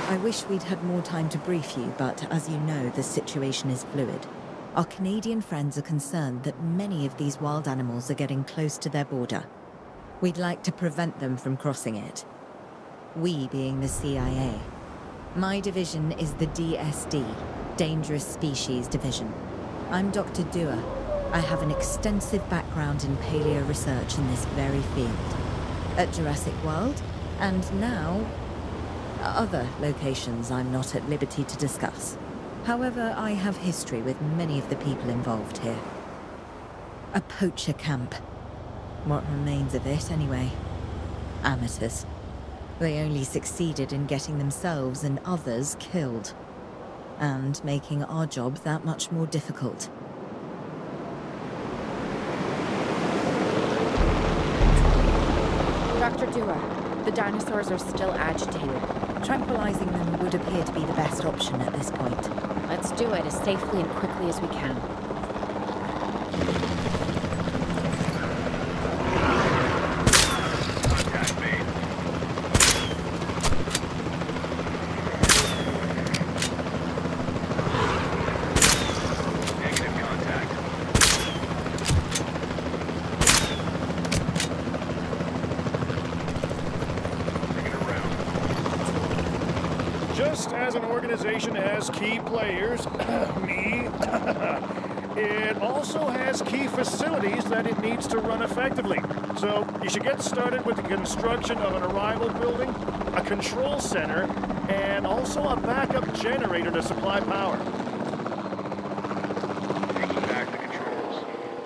I wish we'd had more time to brief you, but as you know, the situation is fluid. Our Canadian friends are concerned that many of these wild animals are getting close to their border. We'd like to prevent them from crossing it. We being the CIA. My division is the DSD, Dangerous Species Division. I'm Dr. Dua. I have an extensive background in paleo research in this very field. At Jurassic World, and now other locations I'm not at liberty to discuss. However, I have history with many of the people involved here. A poacher camp. What remains of it, anyway? Amateurs. They only succeeded in getting themselves and others killed. And making our job that much more difficult. Dr. Dua, the dinosaurs are still agitated. Tranquilizing them would appear to be the best option at this point. Let's do it as safely and quickly as we can. Just as an organization has key players, me, it also has key facilities that it needs to run effectively. So you should get started with the construction of an arrival building, a control center, and also a backup generator to supply power. Taking back the controls.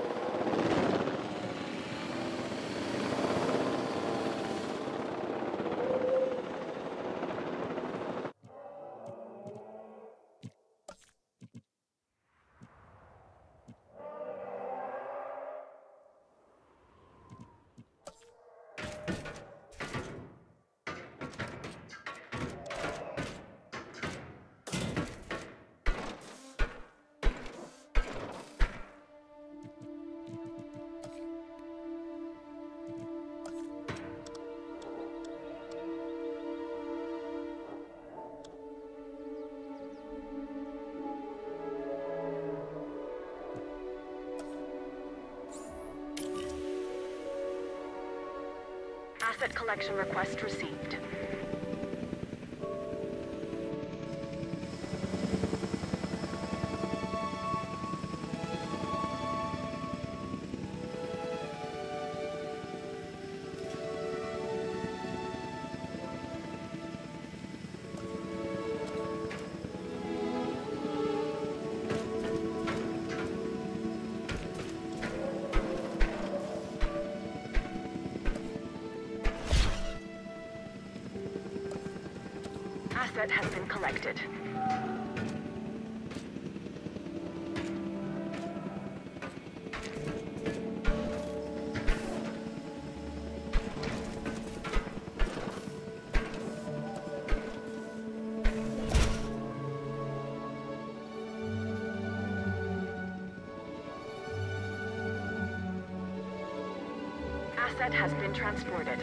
Asset collection request received. Asset has been collected. Asset has been transported.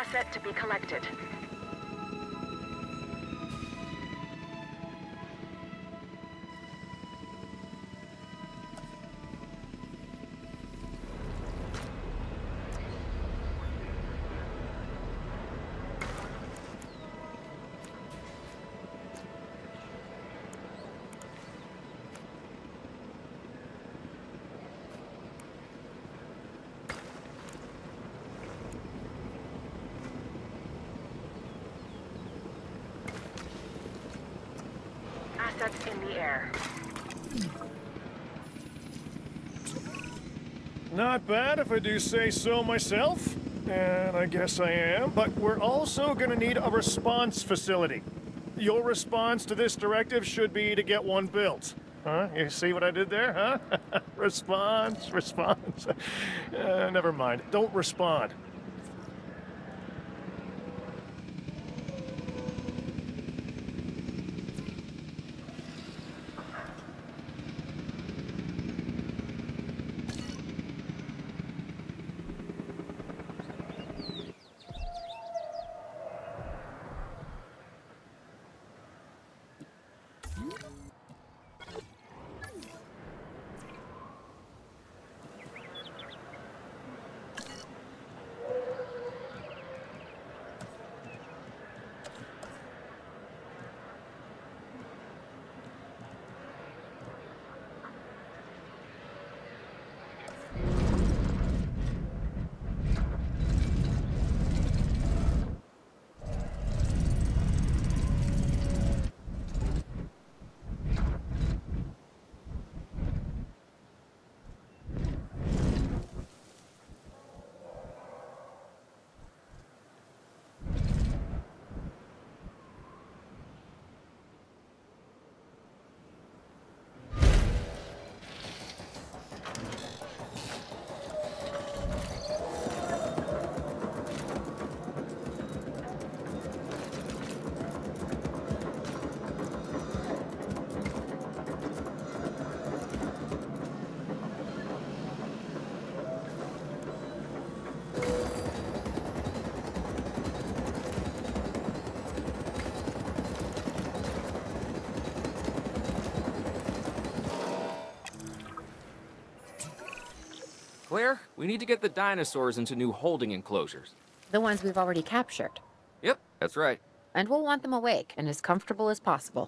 Asset to be collected. Assets in the air. Not bad if I do say so myself. And I guess I am. But we're also gonna need a response facility. Your response to this directive should be to get one built. Huh? You see what I did there, huh? Response. Never mind. Don't respond. Claire, we need to get the dinosaurs into new holding enclosures. The ones we've already captured. Yep, that's right. And we'll want them awake and as comfortable as possible.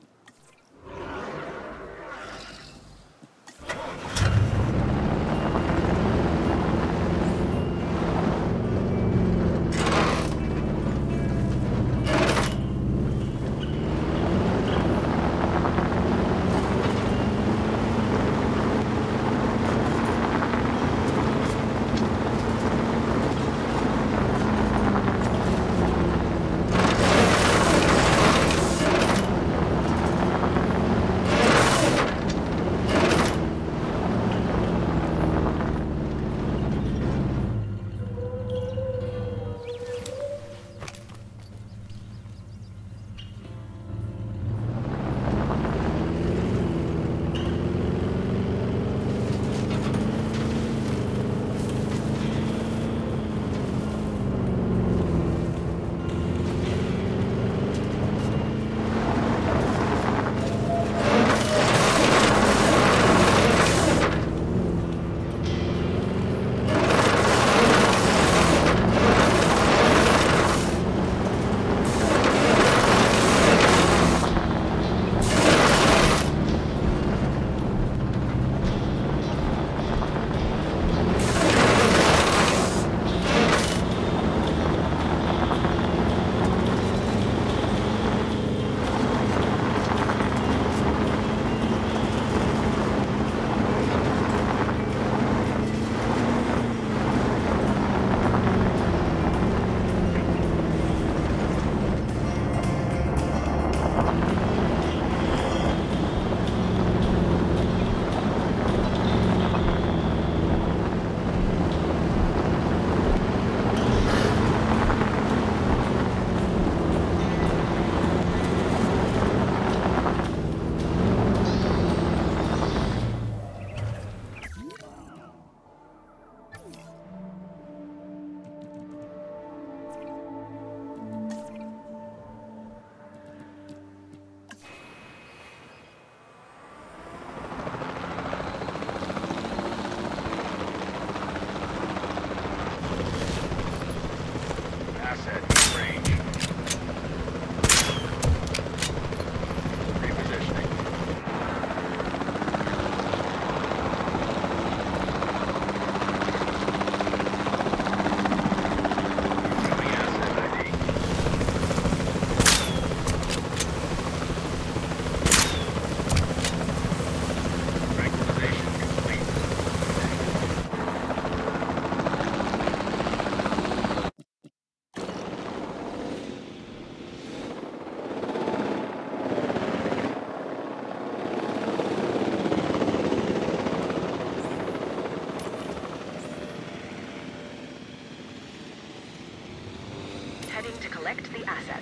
Proceeding to collect the asset.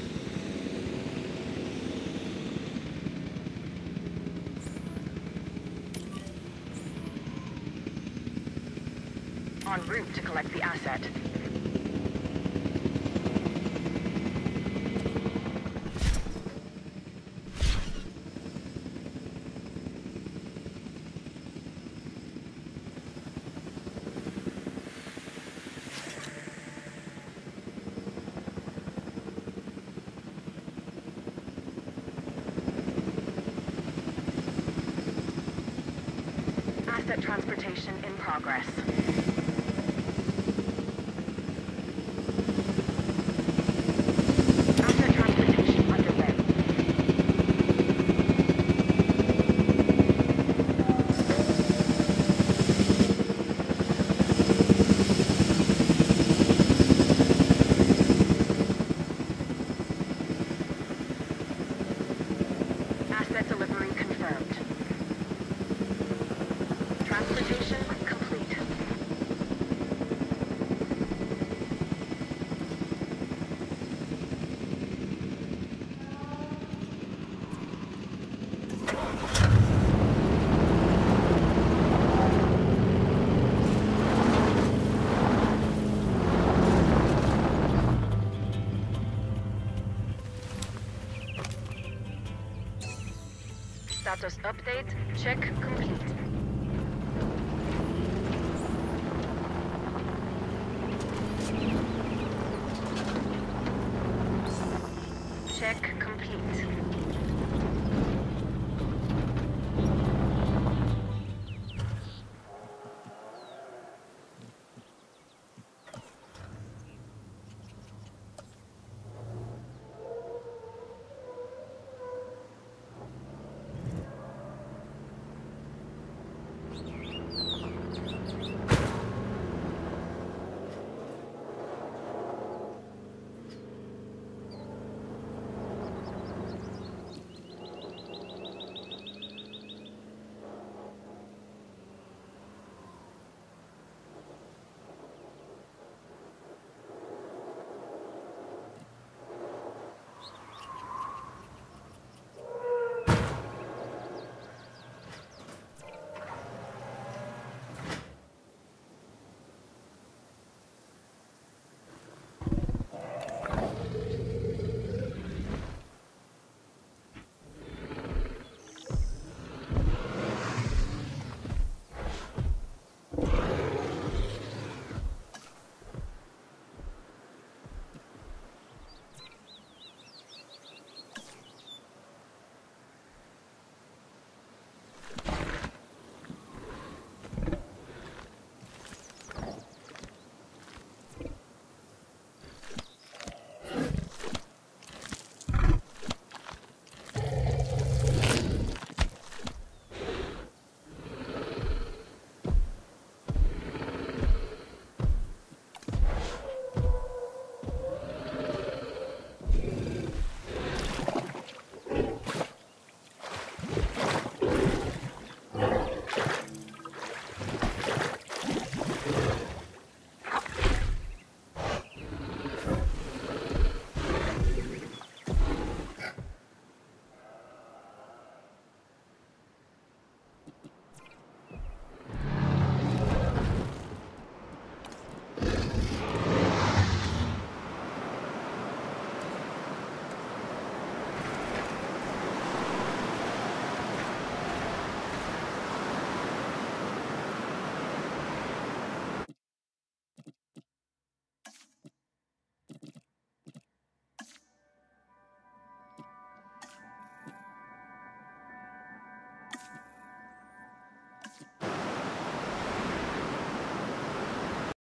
En route to collect the asset. Asset transportation in progress. Asset transportation underway. Asset delivery confirmed. Transportation complete. Status update, check complete. Check